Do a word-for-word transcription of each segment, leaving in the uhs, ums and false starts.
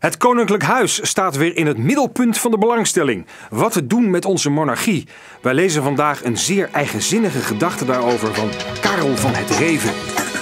Het Koninklijk Huis staat weer in het middelpunt van de belangstelling. Wat te doen met onze monarchie? Wij lezen vandaag een zeer eigenzinnige gedachte daarover van Karel van het Reven.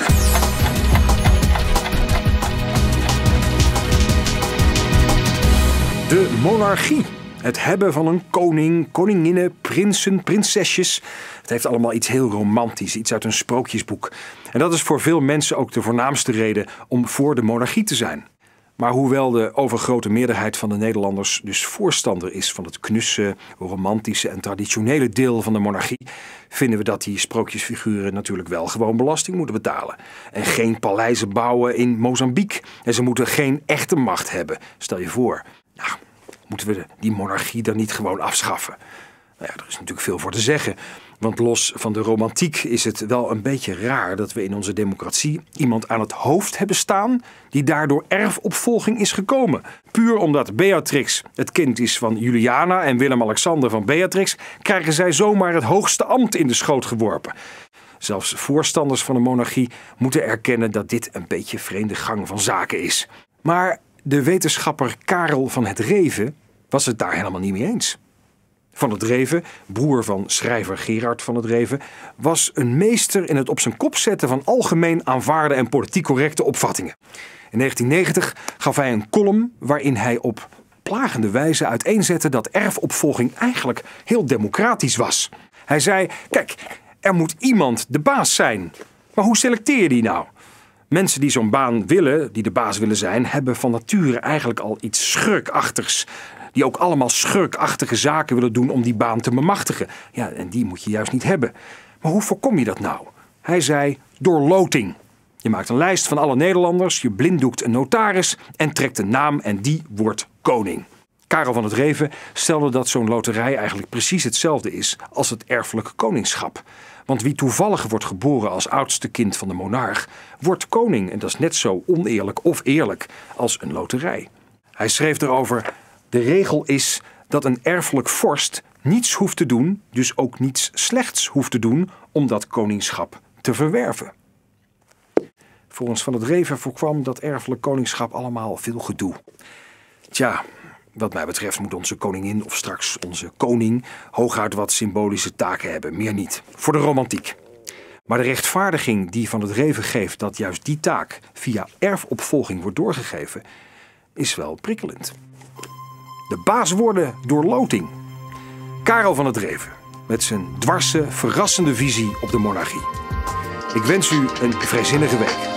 De monarchie. Het hebben van een koning, koninginnen, prinsen, prinsesjes. Het heeft allemaal iets heel romantisch, iets uit een sprookjesboek. En dat is voor veel mensen ook de voornaamste reden om voor de monarchie te zijn. Maar hoewel de overgrote meerderheid van de Nederlanders dus voorstander is van het knusse, romantische en traditionele deel van de monarchie, vinden we dat die sprookjesfiguren natuurlijk wel gewoon belasting moeten betalen. En geen paleizen bouwen in Mozambique. En ze moeten geen echte macht hebben. Stel je voor, nou, moeten we die monarchie dan niet gewoon afschaffen? Nou ja, er is natuurlijk veel voor te zeggen. Want los van de romantiek is het wel een beetje raar dat we in onze democratie iemand aan het hoofd hebben staan die daardoor erfopvolging is gekomen. Puur omdat Beatrix het kind is van Juliana en Willem-Alexander van Beatrix, krijgen zij zomaar het hoogste ambt in de schoot geworpen. Zelfs voorstanders van de monarchie moeten erkennen dat dit een beetje vreemde gang van zaken is. Maar de wetenschapper Karel van het Reven was het daar helemaal niet mee eens. Van het Reven, broer van schrijver Gerard van het Reven, was een meester in het op zijn kop zetten van algemeen aanvaarde en politiek correcte opvattingen. In negentien negentig gaf hij een column waarin hij op plagende wijze uiteenzette dat erfopvolging eigenlijk heel democratisch was. Hij zei, kijk, er moet iemand de baas zijn. Maar hoe selecteer je die nou? Mensen die zo'n baan willen, die de baas willen zijn, hebben van nature eigenlijk al iets schurkachtigs. Die ook allemaal schurkachtige zaken willen doen om die baan te bemachtigen. Ja, en die moet je juist niet hebben. Maar hoe voorkom je dat nou? Hij zei, door loting. Je maakt een lijst van alle Nederlanders, je blinddoekt een notaris en trekt een naam en die wordt koning. Karel van het Reven stelde dat zo'n loterij eigenlijk precies hetzelfde is als het erfelijke koningschap. Want wie toevallig wordt geboren als oudste kind van de monarch, wordt koning. En dat is net zo oneerlijk of eerlijk als een loterij. Hij schreef erover, de regel is dat een erfelijk vorst niets hoeft te doen, dus ook niets slechts hoeft te doen, om dat koningschap te verwerven. Volgens Van het Reven voorkwam dat erfelijk koningschap allemaal veel gedoe. Tja, wat mij betreft moet onze koningin of straks onze koning hooguit wat symbolische taken hebben, meer niet. Voor de romantiek. Maar de rechtvaardiging die Van het Reven geeft dat juist die taak via erfopvolging wordt doorgegeven, is wel prikkelend. De baas worden door loting. Karel van het Reven met zijn dwarse, verrassende visie op de monarchie. Ik wens u een vrijzinnige week.